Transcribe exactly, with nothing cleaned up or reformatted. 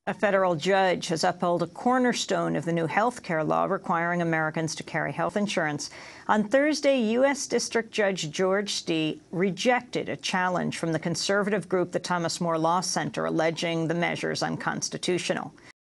A federal judge has upheld a cornerstone of the new health care law requiring Americans to carry health insurance. On Thursday, U S District Judge George Steeh rejected a challenge from the conservative group, the Thomas More Law Center, alleging the measures unconstitutional.